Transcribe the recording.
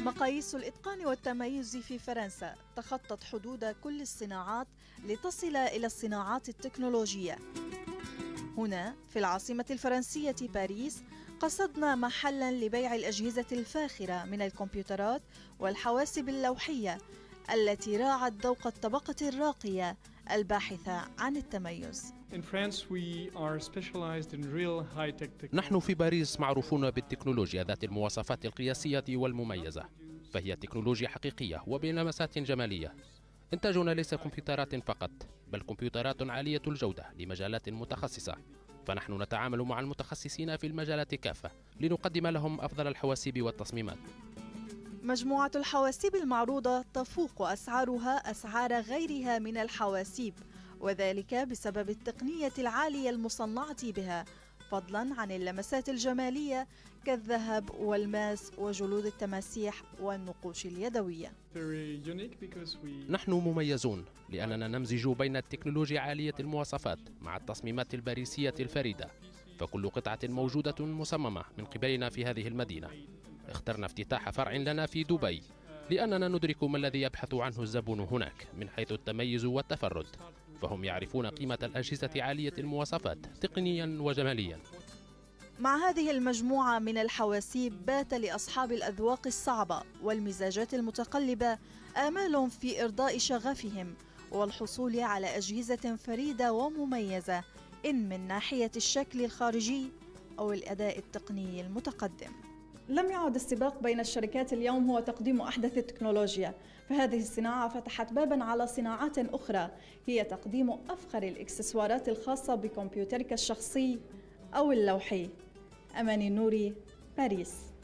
مقاييس الإتقان والتميز في فرنسا تخطت حدود كل الصناعات لتصل إلى الصناعات التكنولوجية. هنا في العاصمة الفرنسية باريس قصدنا محلاً لبيع الأجهزة الفاخرة من الكمبيوترات والحواسب اللوحية التي راعت ذوق الطبقة الراقية الباحثة عن التميز. نحن في باريس معروفون بالتكنولوجيا ذات المواصفات القياسية والمميزة، فهي تكنولوجيا حقيقية وبلمسات جمالية. إنتاجنا ليس كمبيوترات فقط، بل كمبيوترات عالية الجودة لمجالات متخصصة، فنحن نتعامل مع المتخصصين في المجالات كافة لنقدم لهم أفضل الحواسيب والتصميمات. مجموعة الحواسيب المعروضة تفوق أسعارها أسعار غيرها من الحواسيب، وذلك بسبب التقنية العالية المصنعة بها، فضلاً عن اللمسات الجمالية كالذهب والماس وجلود التماسيح والنقوش اليدوية. نحن مميزون لأننا نمزج بين التكنولوجيا عالية المواصفات مع التصميمات الباريسية الفريدة، فكل قطعة موجودة مصممة من قبلنا في هذه المدينة. اخترنا افتتاح فرع لنا في دبي لأننا ندرك ما الذي يبحث عنه الزبون هناك من حيث التميز والتفرد، فهم يعرفون قيمة الأجهزة عالية المواصفات تقنيا وجماليا. مع هذه المجموعة من الحواسيب بات لأصحاب الأذواق الصعبة والمزاجات المتقلبة آمال في إرضاء شغفهم والحصول على أجهزة فريدة ومميزة، إن من ناحية الشكل الخارجي أو الأداء التقني المتقدم. لم يعد السباق بين الشركات اليوم هو تقديم أحدث التكنولوجيا، فهذه الصناعة فتحت باباً على صناعات أخرى هي تقديم أفخر الإكسسوارات الخاصة بكمبيوترك الشخصي أو اللوحي. أماني النوري، باريس.